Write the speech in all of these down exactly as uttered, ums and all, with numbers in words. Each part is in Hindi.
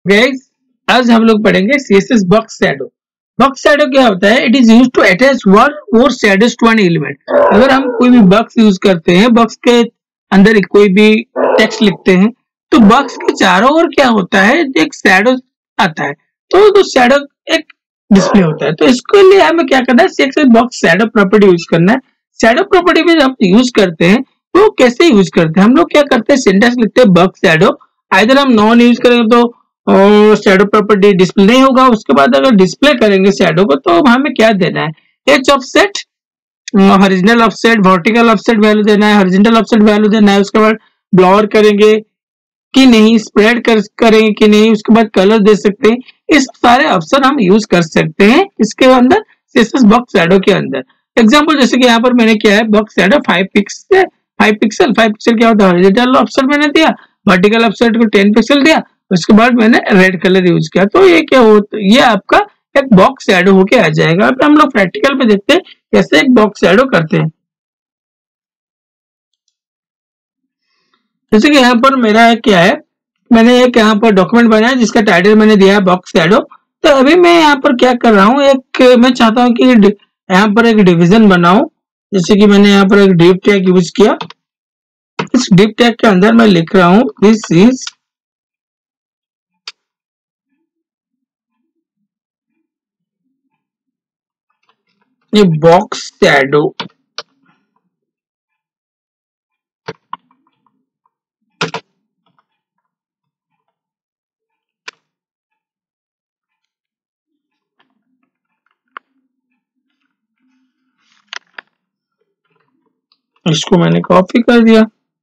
गाइस आज हम लोग पढ़ेंगे CSS box shadow. Box shadow क्या होता है? It is used to attach one or shadows to an element. अगर हम कोई भी बॉक्स यूज करते हैं, बॉक्स के अंदर कोई भी टेक्स्ट लिखते हैं, तो बॉक्स के चारों ओर क्या होता है, एक शैडो आता है, तो तो शैडो एक डिस्प्ले होता है। तो इसके लिए हमें क्या करना है, CSS box shadow property use करना है। शैडो प्रॉपर्टी में हम यूज करते हैं, तो कैसे यूज करते हैं हम लोग? क्या करते हैं, सिंटैक्स लिखते हैं बॉक्स शैडो। आइदर हम नॉन यूज करेंगे तो और शैडो प्रॉपर्टी डिस्प्ले नहीं होगा। उसके बाद अगर डिस्प्ले करेंगे शैडो को, तो हमें क्या देना है, H offset, horizontal offset, vertical offset value देना है, हॉरिजॉन्टल ऑफसेट वैल्यू देना है। उसके बाद ब्लर करेंगे कि नहीं, स्प्रेड कर करेंगे कि नहीं, उसके बाद कलर दे सकते हैं। इस सारे ऑप्शन हम यूज कर सकते हैं इसके अंदर, सीएसएस बॉक्स शैडो के अंदर। एग्जांपल जैसे कि यहाँ पर मैंने किया है, box shadow five pixel five pixel five pixel क्या होता है, हॉरिजॉन्टल ऑफसेट मैंने दिया, वर्टिकल ऑफसेट को टेन पिक्सल दिया, उसके बाद मैंने रेड कलर यूज किया। तो ये क्या होता है, ये आपका एक बॉक्स शैडो होके आ जाएगा। अब हम लोग प्रैक्टिकल पे देखते हैं कैसे एक बॉक्स शैडो करते हैं। जैसे कि यहाँ पर मेरा क्या है, मैंने एक यहाँ पर डॉक्यूमेंट बनाया जिसका टाइटल मैंने दिया है बॉक्स शैडो। तो अभी मैं यहाँ पर क्या कर रहा हूँ, एक मैं चाहता हूँ कि यहाँ पर एक डिवीजन बनाऊं। जैसे कि मैंने यहाँ पर एक डिव टैग यूज किया। इस डिव टैग के अंदर मैं लिख रहा हूँ दिस इज ये बॉक्स शैडो। इसको मैंने कॉपी कर दिया,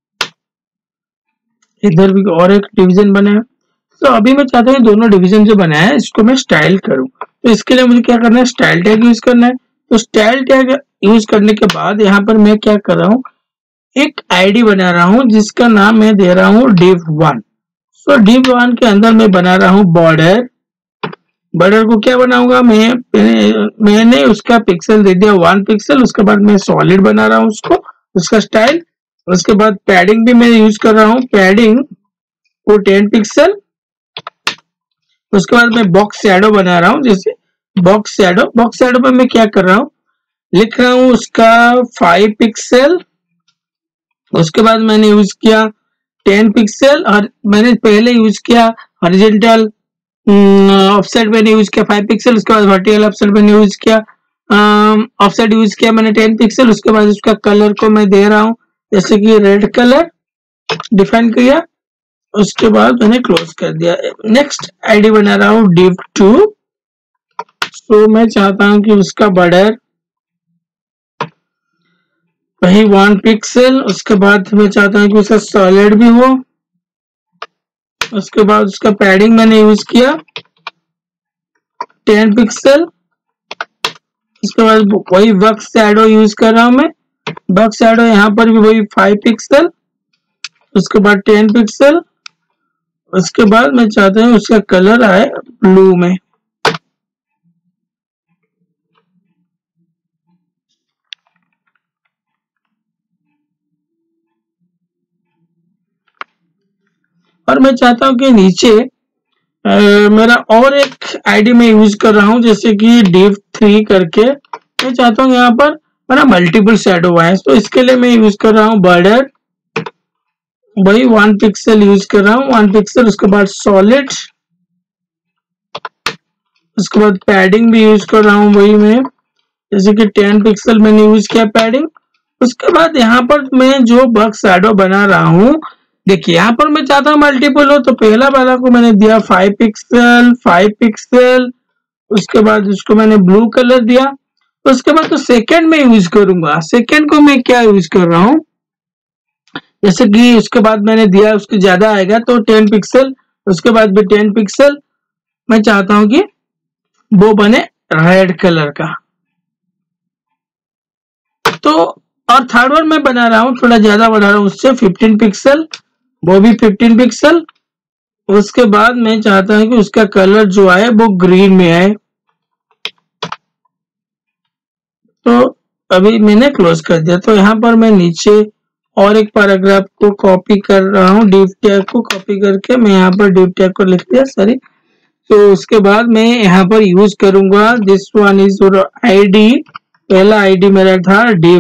इधर भी और एक डिवीजन बनाया। तो अभी मैं चाहता हूँ दोनों डिवीजन जो बनाया है इसको मैं स्टाइल करूं। तो इसके लिए मुझे क्या करना है, स्टाइल टैग यूज करना है। तो स्टाइल टैग यूज करने के बाद यहाँ पर मैं क्या कर रहा हूँ, एक आईडी बना रहा हूँ जिसका नाम मैं दे रहा हूँ div one. So div one के अंदर मैं बना रहा हूँ बॉर्डर। बॉर्डर को क्या बनाऊंगा मैं, मैंने उसका पिक्सल दे दिया वन पिक्सल। उसके बाद मैं सॉलिड बना रहा हूँ उसको, उसका स्टाइल। उसके बाद पैडिंग भी मैं यूज कर रहा हूँ, पैडिंग को टेन पिक्सल। उसके बाद मैं बॉक्स शैडो बना रहा हूँ, जैसे बॉक्स शैडो। बॉक्स शैडो पे मैं क्या कर रहा हूँ, लिख रहा हूँ उसका फाइव पिक्सल। उसके बाद मैंने यूज किया टेन पिक्सल, और मैंने पहले यूज किया हॉरिजॉन्टल ऑफसेट मैंने यूज किया फाइव पिक्सल। उसके बाद वर्टिकल ऑफसेट मैंने यूज किया ऑफसेट यूज किया मैंने टेन पिक्सल। उसके बाद उसका कलर को मैं दे रहा हूँ जैसे कि रेड कलर डिफाइन किया। उसके बाद मैंने क्लोज कर दिया। नेक्स्ट आईडी बना रहा हूँ डिव टू। तो मैं चाहता हूँ कि उसका बॉर्डर वही वन पिक्सल। उसके बाद मैं चाहता हूँ कि उसका सॉलिड भी हो। उसके बाद उसका पैडिंग मैंने यूज किया टेन पिक्सल। उसके बाद वही बॉक्स शैडो यूज कर रहा हूँ मैं, बॉक्स शैडो यहाँ पर भी वही फाइव पिक्सल। उसके बाद टेन पिक्सल। उसके बाद मैं चाहता हूँ उसका कलर आए ब्लू में। और मैं चाहता हूँ कि नीचे आ, मेरा और एक आईडी में यूज कर रहा हूँ जैसे कि डिव थ्री करके। मैं चाहता हूँ यहाँ पर मेरा मल्टीपल शैडो आए, तो इसके लिए मैं यूज कर रहा हूँ बॉर्डर, वही वन पिक्सल यूज कर रहा हूँ वन पिक्सल। उसके बाद सॉलिड, उसके बाद पैडिंग भी यूज कर रहा हूँ वही मैं, जैसे कि टेन पिक्सल मैंने यूज किया पैडिंग। उसके बाद यहाँ पर मैं जो बॉक्स शैडो बना रहा हूँ, देखिए यहाँ पर मैं चाहता हूँ मल्टीपल हो, तो पहला वाला को मैंने दिया फाइव पिक्सल फाइव पिक्सल। उसके बाद उसको मैंने ब्लू कलर दिया। उसके बाद तो सेकंड में यूज करूंगा, सेकंड को मैं क्या यूज कर रहा हूँ, जैसे कि उसके बाद मैंने दिया उसके ज्यादा आएगा तो टेन पिक्सल। उसके बाद भी टेन पिक्सल। मैं चाहता हूँ कि वो बने रेड कलर का। तो और थर्ड वन मैं बना रहा हूँ, थोड़ा ज्यादा बना रहा हूँ उससे, फिफ्टीन पिक्सल, वो भी फिफ्टीन पिक्सल। उसके बाद मैं चाहता हूँ कि उसका कलर जो आए वो ग्रीन में आए। तो अभी मैंने क्लोज कर दिया। तो यहाँ पर मैं नीचे और एक पैराग्राफ को कॉपी कर रहा हूँ, डिव टैग को कॉपी करके मैं यहाँ पर डिव टैग को लिख दिया, सॉरी तो उसके बाद मैं यहाँ पर यूज करूंगा दिस वन इज आईडी। पहला आईडी मेरा था div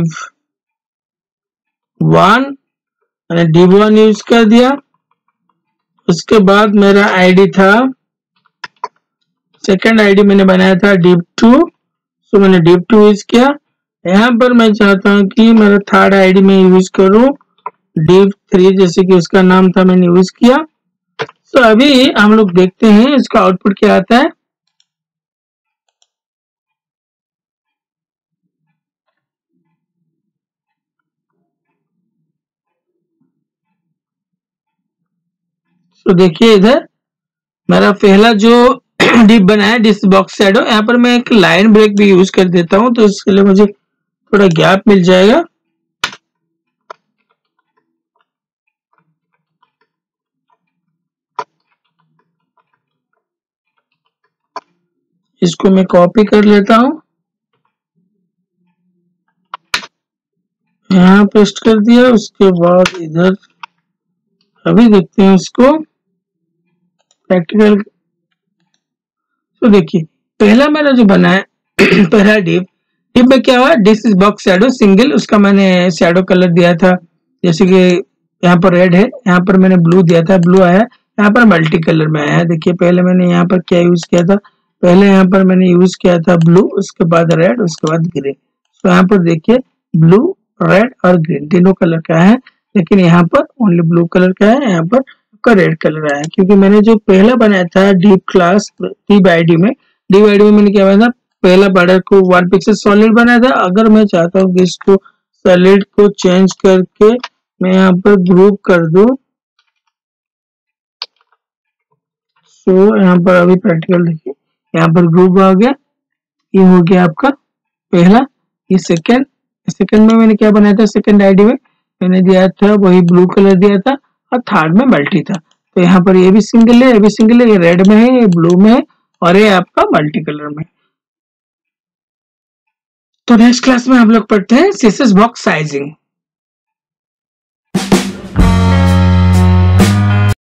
वन, मैंने div वन यूज कर दिया। उसके बाद मेरा आईडी था, सेकंड आईडी मैंने बनाया था div टू, तो मैंने div टू यूज किया। यहाँ पर मैं चाहता हूँ कि मेरा थर्ड आईडी में यूज करूँ div थ्री, जैसे कि उसका नाम था, मैंने यूज किया। तो अभी हम लोग देखते हैं इसका आउटपुट क्या आता है। तो देखिए इधर मेरा पहला जो डिप बनाया डिस बॉक्स शैडो, यहाँ पर मैं एक लाइन ब्रेक भी यूज कर देता हूँ, तो इसके लिए मुझे थोड़ा गैप मिल जाएगा। इसको मैं कॉपी कर लेता हूँ, यहाँ पेस्ट कर दिया। उसके बाद इधर अभी देखते हैं इसको प्रैक्टिकल। तो देखिए पहला मेरा जो बना है पहला डिप, डिप में क्या हुआ, डिस बॉक्स शैडो सिंगल, उसका मैंने शैडो कलर दिया था, जैसे कि यहाँ पर रेड है, यहाँ पर मैंने ब्लू दिया था, ब्लू आया। यहाँ पर मल्टी कलर में आया। देखिए पहले मैंने यहाँ पर क्या यूज किया था, पहले यहाँ पर मैंने यूज किया था ब्लू, उसके बाद रेड, उसके बाद ग्रीन। तो यहाँ पर देखिए ब्लू, रेड और ग्रीन तीनों कलर का है, लेकिन यहाँ पर ओनली ब्लू कलर का है, यहाँ पर का रेड कलर आया। क्योंकि मैंने जो पहला बनाया था डीप क्लास डीप आईडी में, डीप आईडी में मैंने क्या बनाया था, पहला बॉर्डर को वन पिक्सल सॉलिड बनाया था। अगर मैं चाहता हूँ कि इसको सॉलिड को चेंज करके मैं यहाँ पर ग्रुप कर दूं, सो यहाँ पर अभी प्रैक्टिकल देखिए, यहाँ पर ग्रुप आ गया। ये हो गया आपका पहला। ये सेकंड, सेकंड में मैंने क्या बनाया था, सेकंड आईडी में मैंने दिया था वही ब्लू कलर दिया था, और थर्ड में मल्टी था। तो यहाँ पर ये भी सिंगल है, ये भी सिंगल है, ये रेड में है, ये ब्लू में है, और ये आपका मल्टी कलर में। तो नेक्स्ट क्लास में हम लोग पढ़ते हैं सीएसएस बॉक्स साइजिंग।